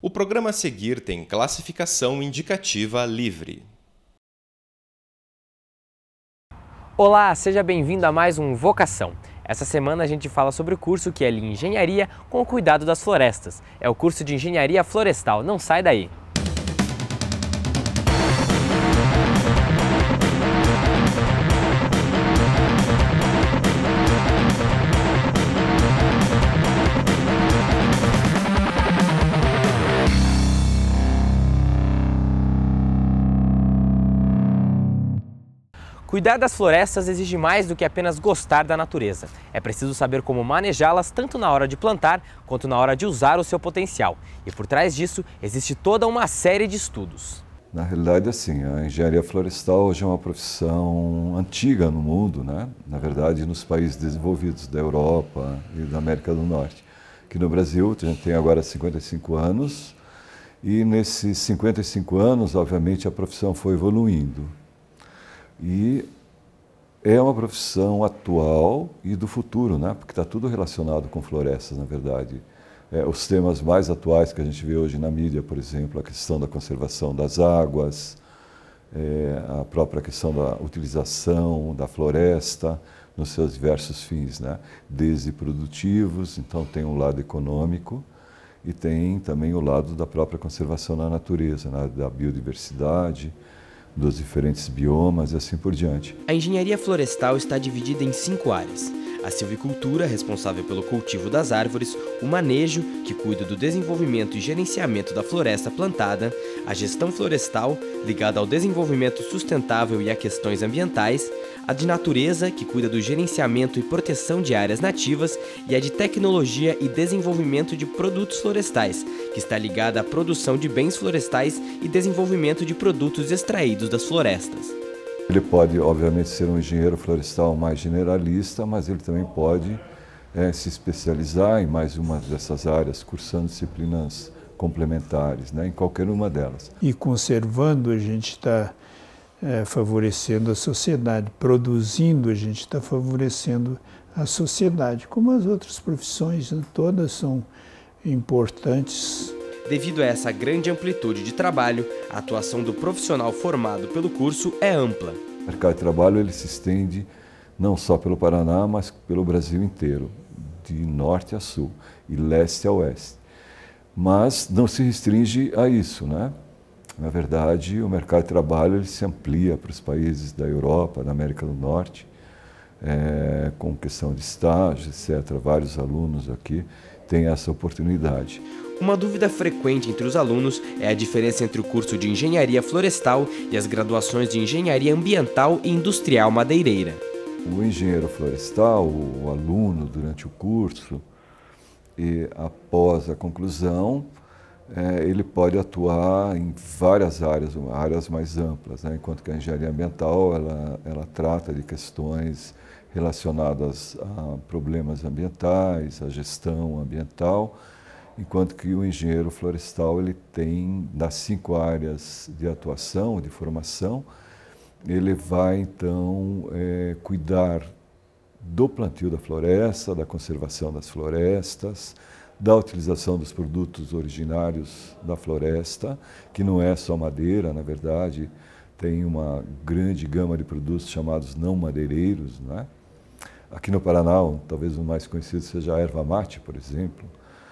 O programa a seguir tem classificação indicativa livre. Olá, seja bem-vindo a mais um Vocação. Essa semana a gente fala sobre o curso que é Engenharia com o Cuidado das Florestas. É o curso de Engenharia Florestal, não sai daí! Cuidar das florestas exige mais do que apenas gostar da natureza. É preciso saber como manejá-las tanto na hora de plantar quanto na hora de usar o seu potencial. E por trás disso existe toda uma série de estudos. Na realidade, assim, a engenharia florestal hoje é uma profissão antiga no mundo, né? Na verdade, nos países desenvolvidos da Europa e da América do Norte. Aqui no Brasil, a gente tem agora 55 anos e nesses 55 anos, obviamente, a profissão foi evoluindo. E é uma profissão atual e do futuro, né? Porque está tudo relacionado com florestas, na verdade. Os temas mais atuais que a gente vê hoje na mídia, por exemplo, a questão da conservação das águas, a própria questão da utilização da floresta nos seus diversos fins, né? Desde produtivos, então tem um lado econômico, e tem também o lado da própria conservação da natureza, né? Da biodiversidade, dos diferentes biomas e assim por diante. A engenharia florestal está dividida em 5 áreas. A silvicultura, responsável pelo cultivo das árvores, o manejo, que cuida do desenvolvimento e gerenciamento da floresta plantada, a gestão florestal, ligada ao desenvolvimento sustentável e a questões ambientais, a de natureza, que cuida do gerenciamento e proteção de áreas nativas, e a de tecnologia e desenvolvimento de produtos florestais, que está ligada à produção de bens florestais e desenvolvimento de produtos extraídos das florestas. Ele pode, obviamente, ser um engenheiro florestal mais generalista, mas ele também pode se especializar em mais uma dessas áreas, cursando disciplinas complementares, né, em qualquer uma delas. E conservando, a gente está favorecendo a sociedade, produzindo, a gente está favorecendo a sociedade, como as outras profissões, né, todas são importantes. Devido a essa grande amplitude de trabalho, a atuação do profissional formado pelo curso é ampla. O mercado de trabalho ele se estende não só pelo Paraná, mas pelo Brasil inteiro, de norte a sul e leste a oeste. Mas não se restringe a isso, né? Na verdade, o mercado de trabalho ele se amplia para os países da Europa, da América do Norte, com questão de estágio, etc. Vários alunos aqui têm essa oportunidade. Uma dúvida frequente entre os alunos é a diferença entre o curso de Engenharia Florestal e as graduações de Engenharia Ambiental e Industrial Madeireira. O engenheiro florestal, o aluno durante o curso e após a conclusão, ele pode atuar em várias áreas mais amplas, né? Enquanto que a engenharia ambiental ela trata de questões relacionadas a problemas ambientais, a gestão ambiental, enquanto que o engenheiro florestal ele tem, das 5 áreas de atuação, de formação, ele vai então cuidar do plantio da floresta, da conservação das florestas, da utilização dos produtos originários da floresta, que não é só madeira, na verdade, tem uma grande gama de produtos chamados não madeireiros, né? Aqui no Paraná, talvez o mais conhecido seja a erva mate, por exemplo,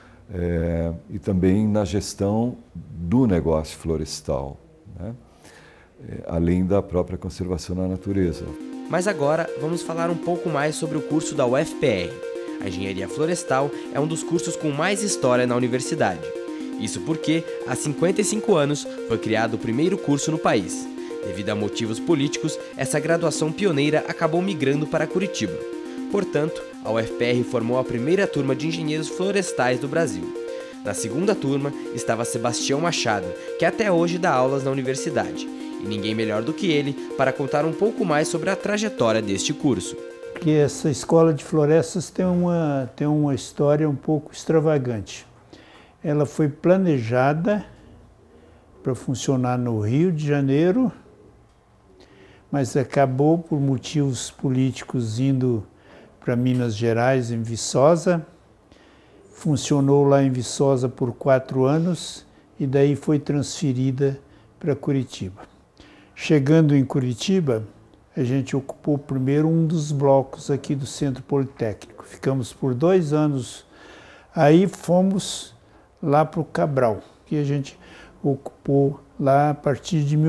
e também na gestão do negócio florestal, né? Além da própria conservação da natureza. Mas agora vamos falar um pouco mais sobre o curso da UFPR. A Engenharia Florestal é um dos cursos com mais história na universidade. Isso porque, há 55 anos, foi criado o primeiro curso no país. Devido a motivos políticos, essa graduação pioneira acabou migrando para Curitiba. Portanto, a UFPR formou a primeira turma de engenheiros florestais do Brasil. Na segunda turma estava Sebastião Machado, que até hoje dá aulas na universidade. E ninguém melhor do que ele para contar um pouco mais sobre a trajetória deste curso. Que essa escola de florestas tem uma história um pouco extravagante. Ela foi planejada para funcionar no Rio de Janeiro, mas acabou por motivos políticos indo para Minas Gerais, em Viçosa. Funcionou lá em Viçosa por 4 anos e daí foi transferida para Curitiba. Chegando em Curitiba, a gente ocupou primeiro um dos blocos aqui do Centro Politécnico. Ficamos por 2 anos, aí fomos lá para o Cabral, que a gente ocupou lá a partir de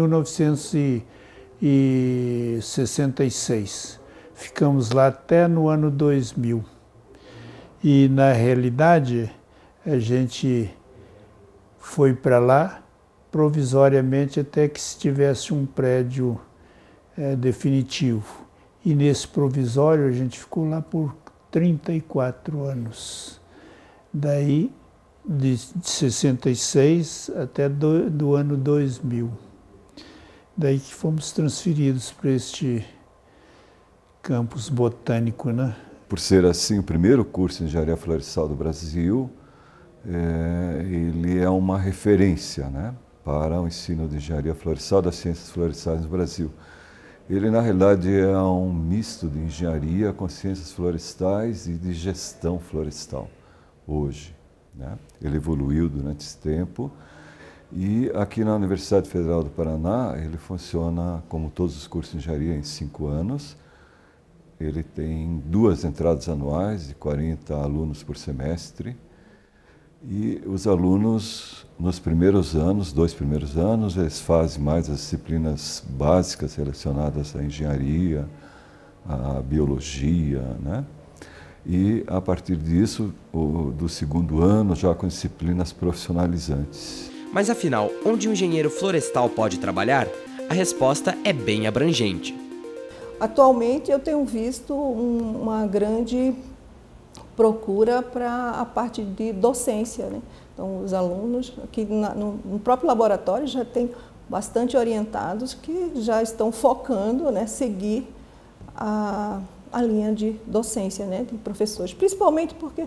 1966. Ficamos lá até no ano 2000. E, na realidade, a gente foi para lá provisoriamente até que se tivesse um prédio definitivo. E nesse provisório a gente ficou lá por 34 anos. Daí, de 66 até do ano 2000. Daí que fomos transferidos para este campus botânico, né? Por ser assim o primeiro curso de engenharia florestal do Brasil, ele é uma referência, né, para o ensino de engenharia florestal, das ciências florestais no Brasil. Ele, na realidade, é um misto de engenharia com ciências florestais e de gestão florestal, hoje, né? Ele evoluiu durante esse tempo e aqui na Universidade Federal do Paraná ele funciona como todos os cursos de engenharia em 5 anos. Ele tem 2 entradas anuais de 40 alunos por semestre e os alunos nos primeiros anos, 2 primeiros anos, eles fazem mais as disciplinas básicas relacionadas à engenharia, à biologia, né? E a partir disso, do 2º ano, já com disciplinas profissionalizantes. Mas afinal, onde um engenheiro florestal pode trabalhar? A resposta é bem abrangente. Atualmente eu tenho visto uma grande procura para a parte de docência, né? Então os alunos aqui no próprio laboratório já tem bastante orientados que já estão focando, né, seguir a linha de docência, né, de professores, principalmente porque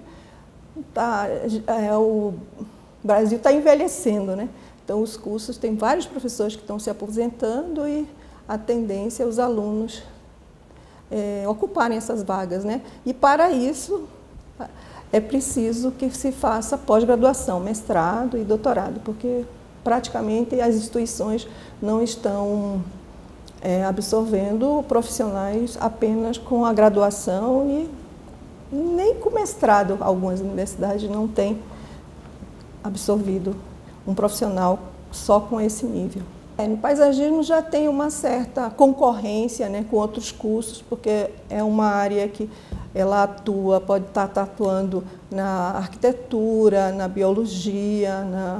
o Brasil está envelhecendo, né? Então os cursos, tem vários professores que estão se aposentando e a tendência é os alunos ocuparem essas vagas, né? E para isso é preciso que se faça pós-graduação, mestrado e doutorado, porque praticamente as instituições não estão absorvendo profissionais apenas com a graduação e nem com mestrado. Algumas universidades não têm absorvido um profissional só com esse nível. No paisagismo já tem uma certa concorrência, né, com outros cursos, porque é uma área que ela atua, pode estar atuando na arquitetura, na biologia, na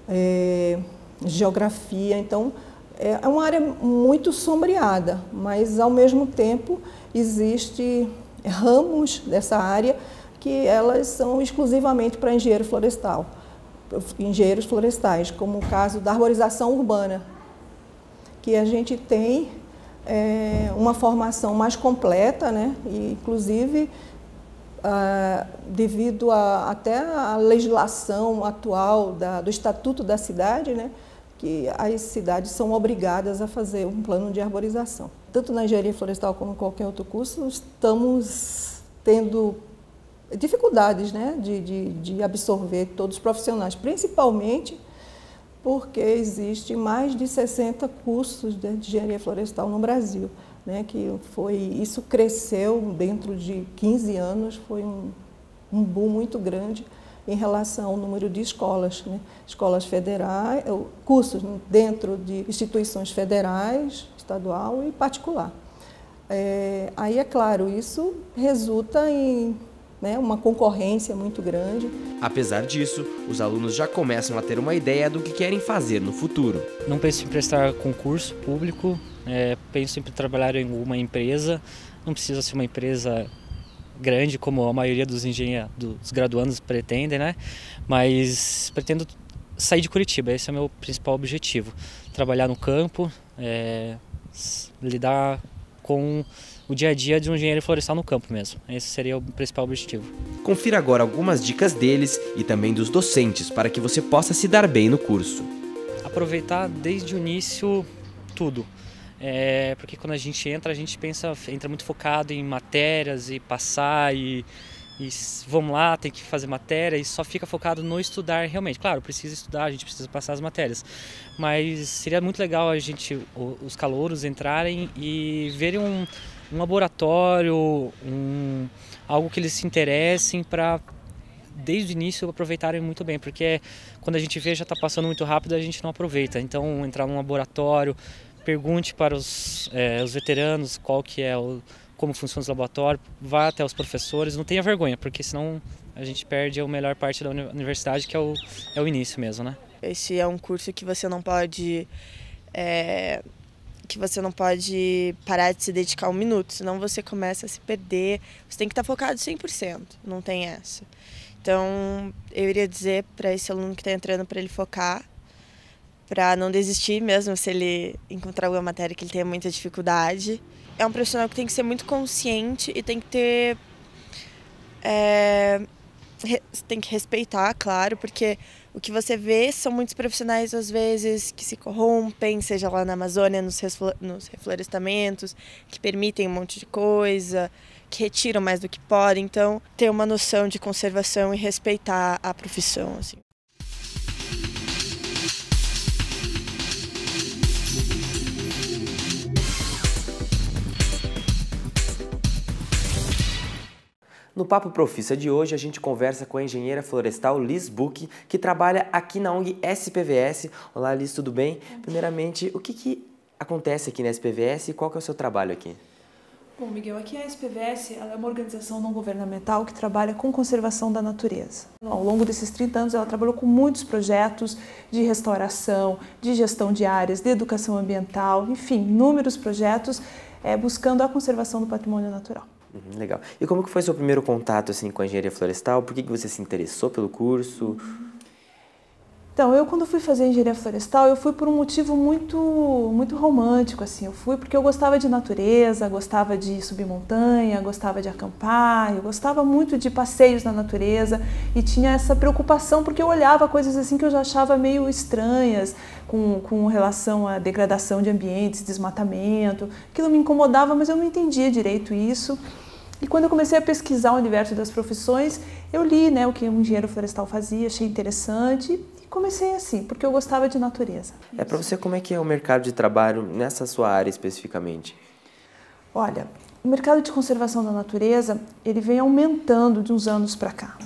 geografia. Então, é uma área muito sombreada, mas, ao mesmo tempo, existem ramos dessa área que elas são exclusivamente para engenheiro florestal, engenheiros florestais, como o caso da arborização urbana, que a gente tem uma formação mais completa, né? E, inclusive, devido até à legislação atual do Estatuto da Cidade, né? Que as cidades são obrigadas a fazer um plano de arborização. Tanto na engenharia florestal como em qualquer outro curso, estamos tendo dificuldades, né? de absorver todos os profissionais, principalmente porque existe mais de 60 cursos de engenharia florestal no Brasil, né? Isso cresceu dentro de 15 anos, foi um boom muito grande em relação ao número de escolas, né? Escolas federais, cursos dentro de instituições federais, estadual e particular. Aí, é claro, isso resulta em uma concorrência muito grande. Apesar disso, os alunos já começam a ter uma ideia do que querem fazer no futuro. Não penso em prestar concurso público, penso em trabalhar em alguma empresa. Não precisa ser uma empresa grande, como a maioria dos graduandos pretendem, né? Mas pretendo sair de Curitiba, esse é o meu principal objetivo. Trabalhar no campo, lidar com o dia a dia de um engenheiro florestal no campo mesmo. Esse seria o principal objetivo. Confira agora algumas dicas deles e também dos docentes para que você possa se dar bem no curso. Aproveitar desde o início tudo. Porque quando a gente entra muito focado em matérias e passar e e vamos lá, tem que fazer matéria e só fica focado no estudar realmente. Claro, precisa estudar, a gente precisa passar as matérias, mas seria muito legal os calouros entrarem e verem um laboratório, algo que eles se interessem para, desde o início, aproveitarem muito bem, porque quando a gente vê já está passando muito rápido, a gente não aproveita. Então, entrar num laboratório, pergunte para os veteranos como funciona os laboratórios, vá até os professores, não tenha vergonha, porque senão a gente perde a melhor parte da universidade, que é o início mesmo, né? Esse é um curso que você não pode parar de se dedicar 1 minuto, senão você começa a se perder, você tem que estar focado 100%, não tem essa. Então, eu iria dizer para esse aluno que está entrando para ele focar, para não desistir mesmo se ele encontrar alguma matéria que ele tenha muita dificuldade. É um profissional que tem que ser muito consciente e tem que ter... tem que respeitar, claro, porque o que você vê são muitos profissionais, às vezes, que se corrompem, seja lá na Amazônia, nos reflorestamentos, que permitem um monte de coisa, que retiram mais do que podem. Então, ter uma noção de conservação e respeitar a profissão, assim. No Papo Profissa de hoje, a gente conversa com a engenheira florestal Liz Buck, que trabalha aqui na ONG SPVS. Olá, Liz, tudo bem? Primeiramente, o que acontece aqui na SPVS e qual que é o seu trabalho aqui? Bom, Miguel, aqui a SPVS ela é uma organização não governamental que trabalha com conservação da natureza. Ao longo desses 30 anos, ela trabalhou com muitos projetos de restauração, de gestão de áreas, de educação ambiental, enfim, inúmeros projetos buscando a conservação do patrimônio natural. Legal. E como que foi seu primeiro contato assim, com a engenharia florestal? Por que você se interessou pelo curso? Então, eu quando fui fazer engenharia florestal, eu fui por um motivo muito romântico, assim. Eu fui porque eu gostava de natureza, gostava de subir montanha, gostava de acampar, eu gostava muito de passeios na natureza e tinha essa preocupação porque eu olhava coisas assim que eu já achava meio estranhas com relação à degradação de ambientes, desmatamento. Aquilo me incomodava, mas eu não entendia direito isso. E quando eu comecei a pesquisar o universo das profissões, eu li, né, o que um engenheiro florestal fazia, achei interessante e comecei assim, porque eu gostava de natureza. Para você, como é que é o mercado de trabalho nessa sua área especificamente? Olha, o mercado de conservação da natureza, ele vem aumentando de uns anos para cá.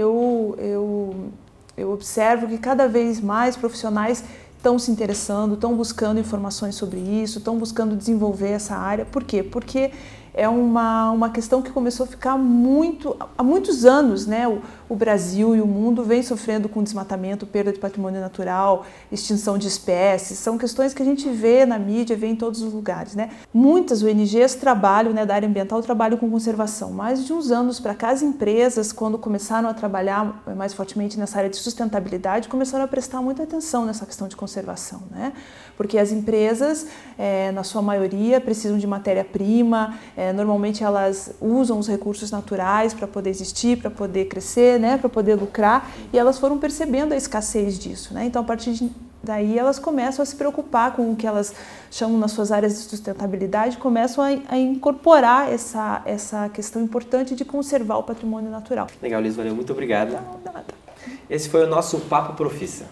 Eu observo que cada vez mais profissionais estão se interessando, estão buscando informações sobre isso, estão buscando desenvolver essa área. Por quê? Porque é uma questão que começou a ficar há muitos anos, né? O Brasil e o mundo vem sofrendo com desmatamento, perda de patrimônio natural, extinção de espécies, são questões que a gente vê na mídia, vê em todos os lugares, né? Muitas ONGs trabalham, né, da área ambiental, trabalham com conservação, mas de uns anos para cá as empresas, quando começaram a trabalhar mais fortemente nessa área de sustentabilidade, começaram a prestar muita atenção nessa questão de conservação, né? Porque as empresas, na sua maioria, precisam de matéria-prima, normalmente elas usam os recursos naturais para poder existir, para poder crescer, né, para poder lucrar, e elas foram percebendo a escassez disso, né? Então, a partir daí, elas começam a se preocupar com o que elas chamam nas suas áreas de sustentabilidade, começam a incorporar essa questão importante de conservar o patrimônio natural. Legal, Liz, valeu, muito obrigado. Não, nada. Esse foi o nosso Papo Profissa.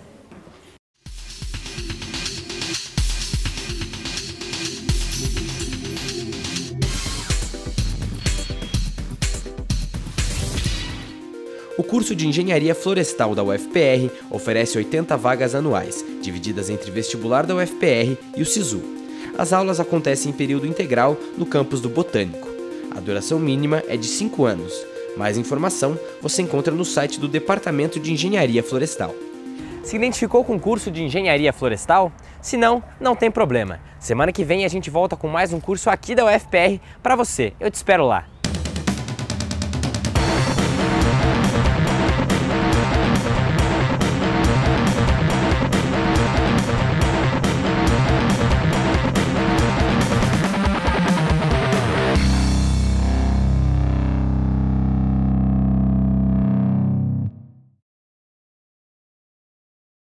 O curso de Engenharia Florestal da UFPR oferece 80 vagas anuais, divididas entre vestibular da UFPR e o SISU. As aulas acontecem em período integral no campus do Botânico. A duração mínima é de 5 anos. Mais informação você encontra no site do Departamento de Engenharia Florestal. Se identificou com o curso de Engenharia Florestal? Se não, não tem problema. Semana que vem a gente volta com mais um curso aqui da UFPR para você. Eu te espero lá.